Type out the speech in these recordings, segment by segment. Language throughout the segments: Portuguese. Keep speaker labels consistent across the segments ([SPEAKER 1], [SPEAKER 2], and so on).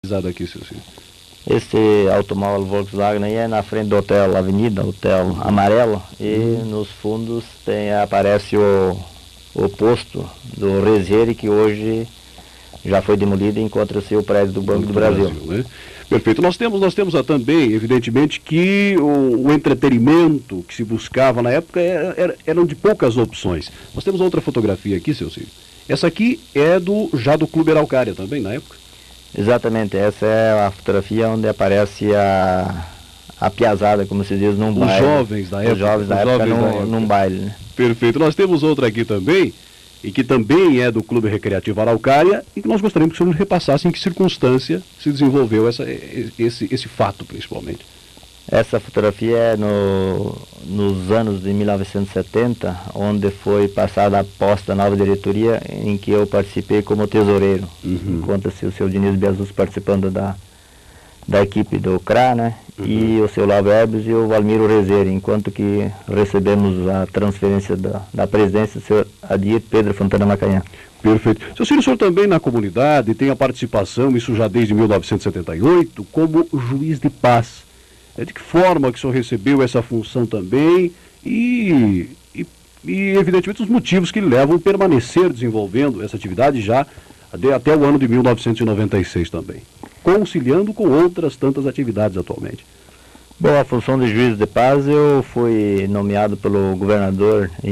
[SPEAKER 1] Aqui, seu Ciro.
[SPEAKER 2] Esse automóvel Volkswagen aí é na frente do Hotel Avenida, Hotel Amarelo, e nos fundos aparece o posto do Rezieri, que hoje já foi demolido e encontra-se o prédio do Banco do Brasil.
[SPEAKER 1] Né? Perfeito. Nós temos também, evidentemente, que o entretenimento que se buscava na época eram de poucas opções. Nós temos outra fotografia aqui, seu Ciro. Essa aqui é já do Clube Araucária também, na época?
[SPEAKER 2] Exatamente, essa é a fotografia onde aparece a piazada, como se diz, num baile.
[SPEAKER 1] Os jovens da época.
[SPEAKER 2] Num baile, né?
[SPEAKER 1] Perfeito. Nós temos outra aqui também, e que também é do Clube Recreativo Araucária, e que nós gostaríamos que o senhor repassasse em que circunstância se desenvolveu esse fato, principalmente.
[SPEAKER 2] Essa fotografia é nos anos de 1970, onde foi passada a posta da nova diretoria, em que eu participei como tesoureiro. Encontra-se o seu Diniz Biasus participando da equipe do CRA, né? E o seu Lavo Herbes e o Valmiro Rezieri, enquanto que recebemos a transferência da presidência do senhor Adir Pedro Fontana Macanhã.
[SPEAKER 1] Perfeito. Seu Ciro, o senhor também na comunidade tem a participação, isso já desde 1978, como juiz de paz. De que forma que o senhor recebeu essa função também e evidentemente, os motivos que lhe levam a permanecer desenvolvendo essa atividade já até o ano de 1996 também, conciliando com outras tantas atividades atualmente?
[SPEAKER 2] Bom, a função de juiz de paz eu fui nomeado pelo governador em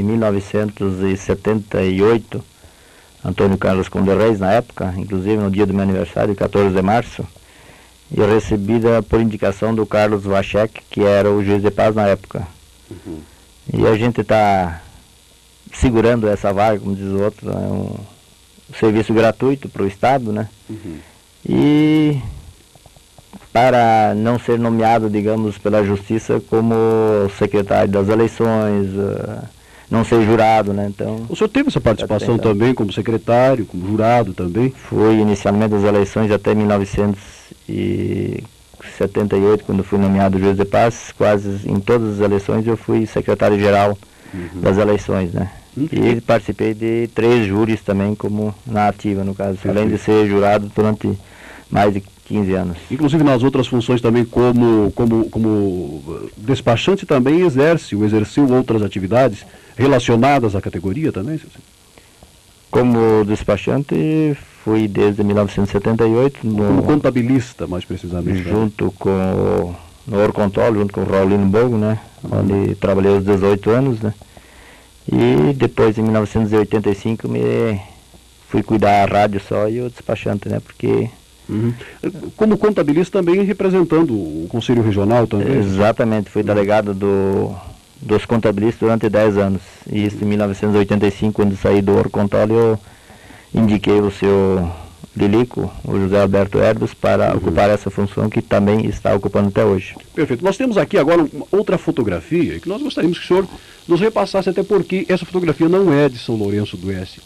[SPEAKER 2] 1978, Antônio Carlos Conde Reis, na época, inclusive no dia do meu aniversário, 14 de março, e recebida por indicação do Carlos Vachek, que era o juiz de paz na época. E a gente está segurando essa vaga, como diz o outro, é um serviço gratuito para o Estado, né? E para não ser nomeado, digamos, pela Justiça como secretário das eleições, não ser jurado, né? Então,
[SPEAKER 1] o senhor teve essa participação também como secretário, como jurado também?
[SPEAKER 2] Fui inicialmente das eleições até 1978, quando fui nomeado juiz de paz. Quase em todas as eleições eu fui secretário-geral das eleições, né? E participei de 3 júris também, como na ativa, no caso, além de ser jurado durante mais de 15 anos.
[SPEAKER 1] Inclusive nas outras funções também, como despachante, também exerceu outras atividades relacionadas à categoria também?
[SPEAKER 2] Como despachante, fui desde 1978.
[SPEAKER 1] Como contabilista, mais precisamente.
[SPEAKER 2] Junto com no Orcontol, junto com o Raulino Bogo, né? Onde trabalhei os 18 anos, né? E depois, em 1985, fui cuidar da rádio só e o despachante, né? Porque...
[SPEAKER 1] Como contabilista também representando o Conselho Regional também?
[SPEAKER 2] Exatamente, fui delegado dos contabilistas durante 10 anos. E isso em 1985, quando saí do Orcontol, eu indiquei o seu Lilico, o José Alberto Herbes, para ocupar essa função que também está ocupando até hoje.
[SPEAKER 1] Perfeito. Nós temos aqui agora outra fotografia que nós gostaríamos que o senhor nos repassasse, até porque essa fotografia não é de São Lourenço do Oeste.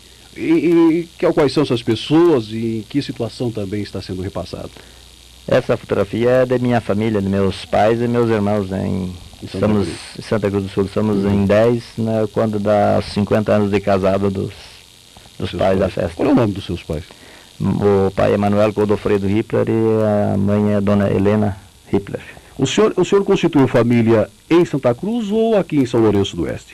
[SPEAKER 1] Quais são essas pessoas e em que situação também está sendo repassado?
[SPEAKER 2] Essa fotografia é da minha família, de meus pais e meus irmãos, né? Estamos em Santa Cruz do Sul, estamos em 10, né, quando dá 50 anos de casado dos pais da festa.
[SPEAKER 1] Qual é o nome dos seus pais?
[SPEAKER 2] O pai é Manuel Godofredo Hippler e a mãe é Dona Helena Hippler.
[SPEAKER 1] O senhor constituiu família em Santa Cruz ou aqui em São Lourenço do Oeste?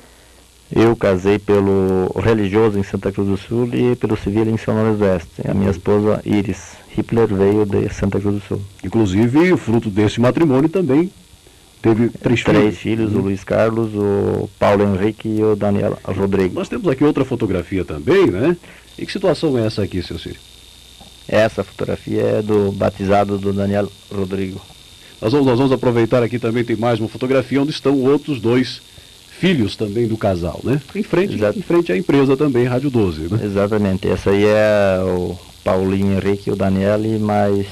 [SPEAKER 2] Eu casei pelo religioso em Santa Cruz do Sul e pelo civil em São Lourenço do Oeste. A minha esposa, Iris Hippler, veio de Santa Cruz do Sul.
[SPEAKER 1] Inclusive, fruto desse matrimônio também teve 3 filhos.
[SPEAKER 2] 3 filhos, o Luiz Carlos, o Paulo Henrique e o Daniel Rodrigo.
[SPEAKER 1] Nós temos aqui outra fotografia também, né? E que situação é essa aqui, seu Ciro?
[SPEAKER 2] Essa fotografia é do batizado do Daniel Rodrigo.
[SPEAKER 1] Nós vamos aproveitar aqui também, tem mais uma fotografia onde estão outros 2 filhos também do casal, né? Em frente à empresa também, Rádio 12, né?
[SPEAKER 2] Exatamente, essa aí é o Paulinho Henrique e o Daniel e mais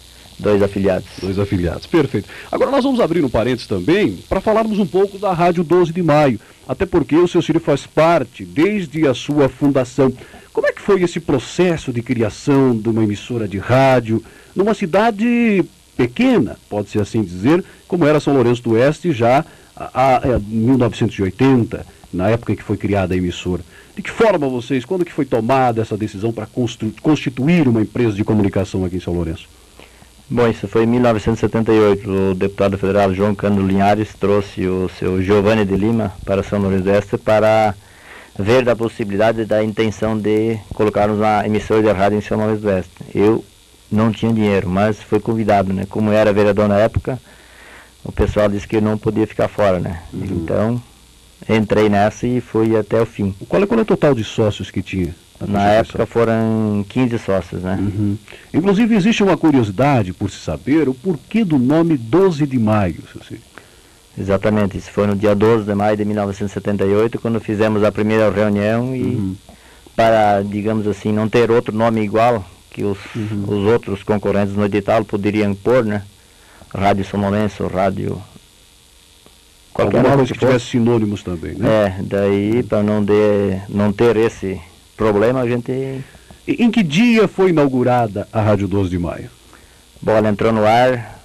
[SPEAKER 2] 2 afiliados.
[SPEAKER 1] 2 afiliados, perfeito. Agora nós vamos abrir um parênteses também para falarmos um pouco da Rádio 12 de Maio, até porque o seu Ciro faz parte desde a sua fundação. Como é que foi esse processo de criação de uma emissora de rádio numa cidade pequena, pode-se assim dizer, como era São Lourenço do Oeste já em 1980, na época em que foi criada a emissora? De que forma quando que foi tomada essa decisão para constituir uma empresa de comunicação aqui em São Lourenço?
[SPEAKER 2] Bom, isso foi em 1978. O deputado federal João Cândido Linhares trouxe o seu Giovanni de Lima para São Lourenço do Oeste para ver da possibilidade, da intenção de colocarmos uma emissora de rádio em São Lourenço do Oeste. Eu não tinha dinheiro, mas fui convidado, né? Como era vereador na época, o pessoal disse que eu não podia ficar fora, né? Então, entrei nessa e fui até o fim.
[SPEAKER 1] Qual é o total de sócios que tinha?
[SPEAKER 2] Na época foram 15 sócios, né?
[SPEAKER 1] Inclusive, existe uma curiosidade por se saber o porquê do nome 12 de maio, seu Círio.
[SPEAKER 2] Exatamente, isso foi no dia 12 de maio de 1978, quando fizemos a primeira reunião e para, digamos assim, não ter outro nome igual que os outros concorrentes no edital poderiam pôr, né? Rádio São Lourenço, rádio...
[SPEAKER 1] Qualquer coisa que tivesse sinônimos também, né?
[SPEAKER 2] Daí, para não ter esse problema, a gente...
[SPEAKER 1] Em que dia foi inaugurada a Rádio 12 de Maio?
[SPEAKER 2] Bom, ela entrou no ar,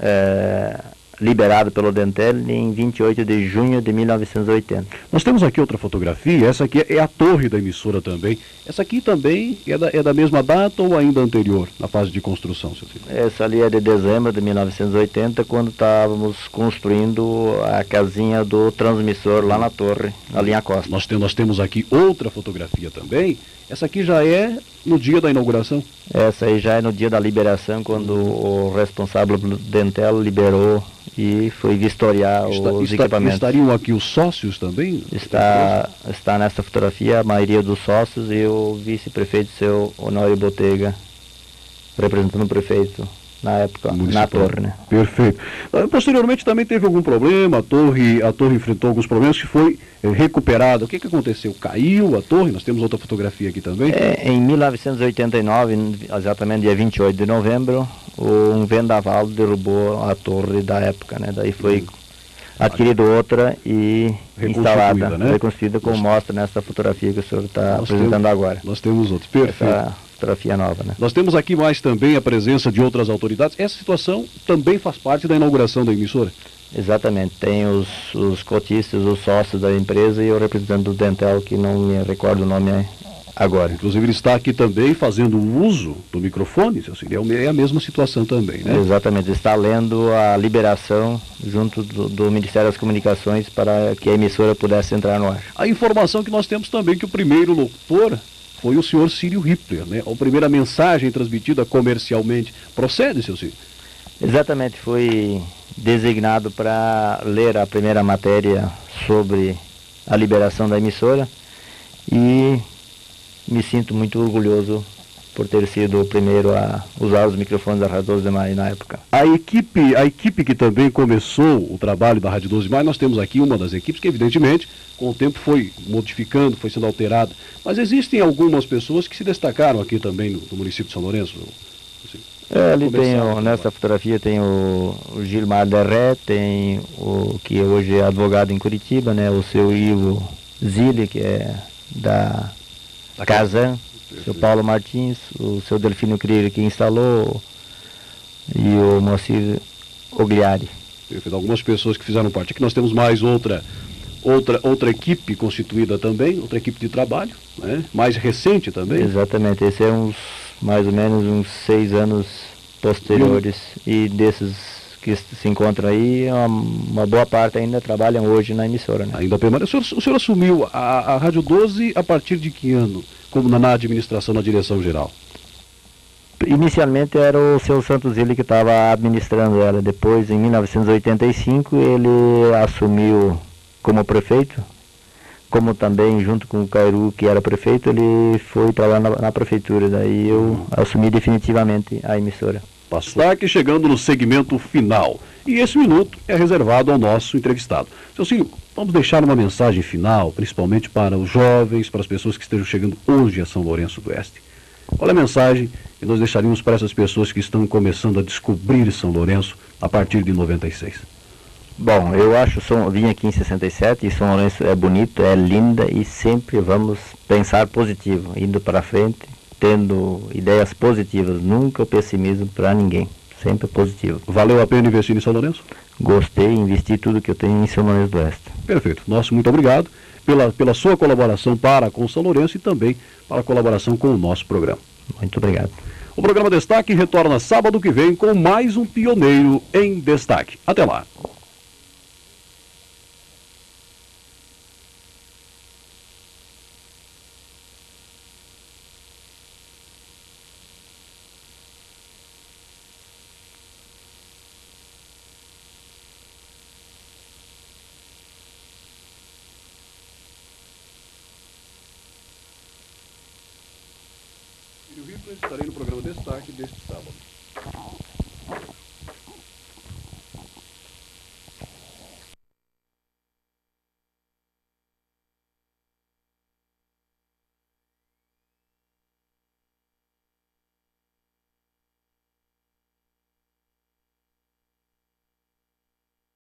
[SPEAKER 2] liberado pelo Dentel, em 28 de junho de 1980.
[SPEAKER 1] Nós temos aqui outra fotografia, essa aqui é a torre da emissora também. Essa aqui também é da mesma data ou ainda anterior, na fase de construção, seu filho?
[SPEAKER 2] Essa ali é de dezembro de 1980, quando estávamos construindo a casinha do transmissor lá na torre, na linha Costa.
[SPEAKER 1] Nós temos aqui outra fotografia também. Essa aqui já é no dia da inauguração?
[SPEAKER 2] Essa aí já é no dia da liberação, quando o responsável do Dentel liberou e foi vistoriar os equipamentos.
[SPEAKER 1] Estariam aqui os sócios também?
[SPEAKER 2] Está nessa fotografia a maioria dos sócios e o vice-prefeito, seu Honório Botega, representando o prefeito na época, na torre, né?
[SPEAKER 1] Perfeito. Posteriormente também teve algum problema, a torre enfrentou alguns problemas que foi recuperada. O que aconteceu? Caiu a torre? Nós temos outra fotografia aqui também.
[SPEAKER 2] Em 1989, exatamente dia 28 de novembro, um vendaval derrubou a torre da época, né? Daí foi adquirido outra e instalada, né? Reconstruída, como mostra nessa fotografia que o senhor está apresentando agora.
[SPEAKER 1] Nós temos outra. Perfeito.
[SPEAKER 2] Essa fotografia nova, né?
[SPEAKER 1] Nós temos aqui mais também a presença de outras autoridades. Essa situação também faz parte da inauguração da emissora?
[SPEAKER 2] Exatamente. Tem os cotistas, os sócios da empresa e o representante do Dentel, que não me recordo o nome agora.
[SPEAKER 1] Inclusive ele está aqui também fazendo uso do microfone, seu Círio. É a mesma situação também, né?
[SPEAKER 2] Exatamente. Está lendo a liberação junto do Ministério das Comunicações para que a emissora pudesse entrar no ar.
[SPEAKER 1] A informação que nós temos também que o primeiro locutor foi o senhor Círio Rippler, né? A primeira mensagem transmitida comercialmente. Procede, seu Círio?
[SPEAKER 2] Exatamente, foi designado para ler a primeira matéria sobre a liberação da emissora e me sinto muito orgulhoso por ter sido o primeiro a usar os microfones da Rádio 12 de Maio na época.
[SPEAKER 1] A equipe que também começou o trabalho da Rádio 12 de Maio, nós temos aqui uma das equipes que evidentemente com o tempo foi modificando, foi sendo alterada, mas existem algumas pessoas que se destacaram aqui também no município de São Lourenço.
[SPEAKER 2] Ali tem, nessa fotografia tem o Gilmar Derré, tem o que hoje é advogado em Curitiba, né, o seu Ivo Zilli, que é da Casan, o seu Paulo Martins, o seu Delfino Crieiro que instalou e o Moacir Ogliari.
[SPEAKER 1] Perfeito. Algumas pessoas que fizeram parte. Aqui nós temos mais outra equipe constituída também, outra equipe de trabalho, né? Mais recente também.
[SPEAKER 2] Exatamente, esse é mais ou menos uns 6 anos posteriores e desses que se encontram aí, uma boa parte ainda trabalham hoje na emissora, né?
[SPEAKER 1] Ainda permanece. O senhor assumiu a Rádio 12 a partir de que ano, como na administração, na direção geral?
[SPEAKER 2] Inicialmente era o seu Santos Zilli que estava administrando ela. Depois, em 1985, ele assumiu como prefeito, como também junto com o Cairu, que era prefeito, ele foi trabalhar na prefeitura. Daí eu assumi definitivamente a emissora.
[SPEAKER 1] Está aqui chegando no segmento final. E esse minuto é reservado ao nosso entrevistado. Seu Círio, vamos deixar uma mensagem final, principalmente para os jovens, para as pessoas que estejam chegando hoje a São Lourenço do Oeste. Qual é a mensagem que nós deixaríamos para essas pessoas que estão começando a descobrir São Lourenço a partir de 96?
[SPEAKER 2] Bom, eu vim aqui em 67 e São Lourenço é bonito, é linda e sempre vamos pensar positivo, indo para frente, tendo ideias positivas, nunca pessimismo para ninguém, sempre positivo.
[SPEAKER 1] Valeu a pena investir em São Lourenço?
[SPEAKER 2] Gostei, investi tudo que eu tenho em São Lourenço do Oeste.
[SPEAKER 1] Perfeito. Nosso muito obrigado pela sua colaboração para com São Lourenço e também para a colaboração com o nosso programa.
[SPEAKER 2] Muito obrigado.
[SPEAKER 1] O programa Destaque retorna sábado que vem com mais um pioneiro em destaque. Até lá. Eu estarei no programa Destaque deste sábado.